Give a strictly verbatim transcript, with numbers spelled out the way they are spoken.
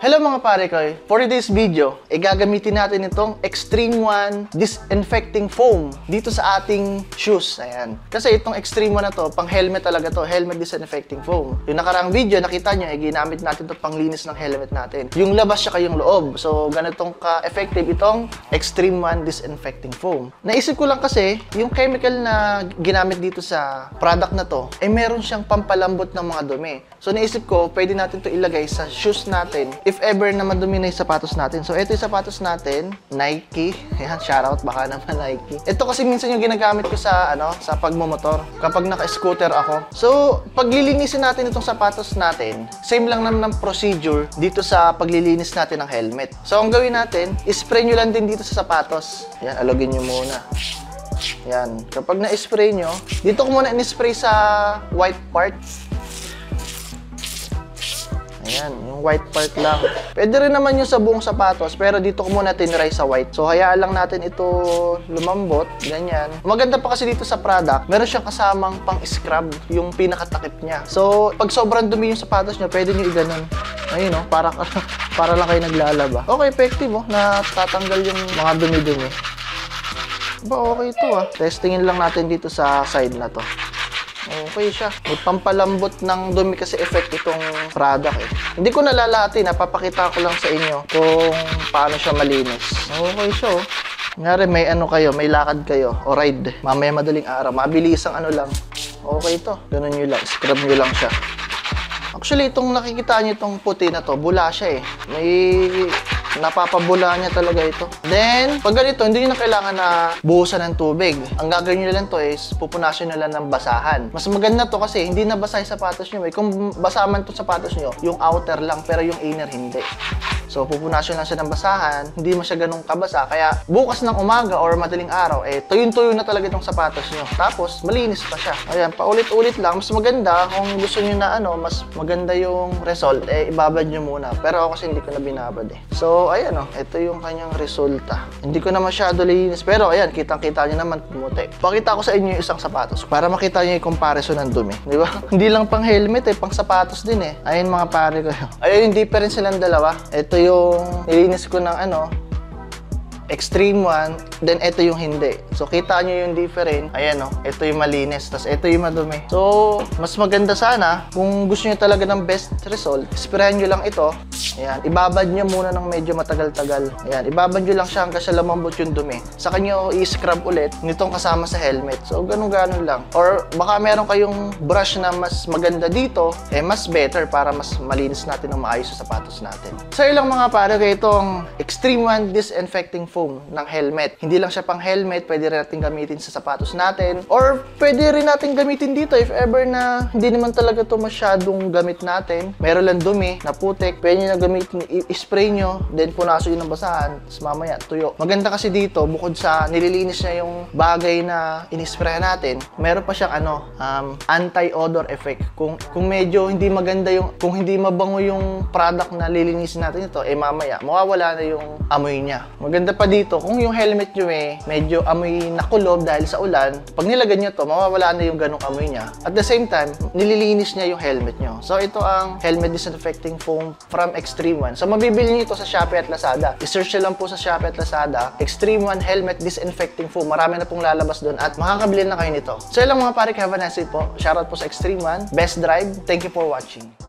Hello mga pare ko, for today's video, eh gagamitin natin itong Extreme One Disinfecting Foam dito sa ating shoes. Ayan. Kasi itong Extreme One na to, pang helmet talaga to, helmet disinfecting foam. Yung nakaraang video, nakita nyo, eh ginamit natin to pang linis ng helmet natin. Yung labas siya kayong loob. So, ganitong ka-effective itong Extreme One Disinfecting Foam. Naisip ko lang kasi, yung chemical na ginamit dito sa product na to, eh meron siyang pampalambot ng mga dumi. So, naisip ko, pwede natin to ilagay sa shoes natin if ever na madumi na yung sapatos natin. So, ito yung sapatos natin, Nike. Ayan, shoutout, baka naman Nike. Ito kasi minsan yung ginagamit ko sa, ano, sa pagmumotor, kapag naka-scooter ako. So, paglilinisin natin itong sapatos natin, same lang naman ng procedure dito sa paglilinis natin ng helmet. So, ang gawin natin, spray nyo lang din dito sa sapatos. Ayan, alogin nyo muna. Yan. Kapag na-spray nyo, dito ko muna in-spray sa white part. Ayan, yung white part lang. Pwede rin naman yung sa buong sapatos, pero dito ko muna tinry sa white. So, hayaan lang natin ito lumambot, ganyan. Maganda pa kasi dito sa product, meron siyang kasamang pang-scrub, yung pinakatakip niya. So, pag sobrang dumi yung sapatos nyo, pwede nyo i-ganon. Ayun, no? Para, para lang kayo naglalaba. Okay, effective, oh, na tatanggal yung mga dumi-dumi. Ba, okay ito, ah. Testingin lang natin dito sa side na to. Okay siya. May pampalambot ng dumi kasi effect itong product eh. Hindi ko nalalati, napapakita ko lang sa inyo kung paano siya malinis. Okay siya oh. Ngari may ano kayo, may lakad kayo o ride. Mamaya madaling araw, mabilis ang ano lang. Okay ito. Ganun nyo lang, scrub nyo lang siya. Actually, itong nakikita nyo itong puti na to, bula siya eh. May napapabula niya talaga ito. Then, pag ganito, hindi nyo na kailangan na buhusan ng tubig. Ang gagawin nyo lang to is, pupunasin nyo lang ng basahan. Mas maganda to kasi hindi na basa yung sapatos nyo. Eh. Kung basa man to sapatos nyo, yung outer lang, pero yung inner hindi. So, pupunasin lang siya ng basahan, hindi mo siya ganun kabasa. Kaya, bukas ng umaga or madaling araw, eh, tuyong-tuyo na talaga itong sapatos nyo. Tapos, malinis pa siya. Ayan, paulit-ulit lang. Mas maganda, kung gusto nyo na ano, mas maganda yung result, eh, ibabad nyo muna. Pero ako kasi hindi ko na binabad eh. So, ayan o, oh, ito yung kanyang resulta. Hindi ko na masyado linis, pero ayan, kitang-kita nyo naman pumuti. Pakita ko sa inyo yung isang sapatos para makita nyo yung comparison ng dumi. Di ba? Hindi lang pang helmet eh, pang sapatos din eh. Ayun mga pare ko. Ayun yung difference silang dalawa. Ito yung nilinis ko ng ano, Extreme One, then ito yung hindi. So, kita nyo yung different. Ayan o, ito yung malinis, tapos ito yung madumi. So, mas maganda sana, kung gusto nyo talaga ng best result, sprayan nyo lang ito. Ayan, ibabad nyo muna ng medyo matagal-tagal. Ayan, ibabad nyo lang siya hanggang sa lumambot yung dumi. Saka nyo i-scrub ulit nitong kasama sa helmet. So, ganun-ganun lang. Or, baka meron kayong brush na mas maganda dito, eh, mas better para mas malinis natin ng maayos sa sapatos natin. So, ilang mga pare kayo itong Extreme One Disinfecting Foam ng helmet. Hindi lang siya pang helmet, pwede rin natin gamitin sa sapatos natin. Or, pwede rin natin gamitin dito if ever na hindi naman talaga to masyadong gamit natin. Meron lang dumi, na putik, pwede nyo na gamitin, i-spray nyo, then punaso yun ng basahan, tapos mamaya tuyo. Maganda kasi dito, bukod sa nililinis niya yung bagay na inispray natin, meron pa siyang ano, um, anti-odor effect. Kung, kung medyo hindi maganda yung, kung hindi mabango yung product na lilinisin natin ito, eh mamaya, mawawala na yung amoy niya. Maganda pa dito, kung yung helmet nyo eh, medyo amoy nakulob dahil sa ulan, pag nilagay nyo to, mawawala na yung ganong amoy niya. At the same time, nililinis niya yung helmet nyo. So, ito ang Helmet Disinfecting Foam from Extreme One. So, mabibili nyo ito sa Shopee at Lazada. I-search nyo lang po sa Shopee at Lazada, Extreme One Helmet Disinfecting Foam. Marami na pong lalabas doon at makakabili na kayo nito. So, ilang mga pare, have a nice day po. Shoutout po sa Extreme One. Best drive. Thank you for watching.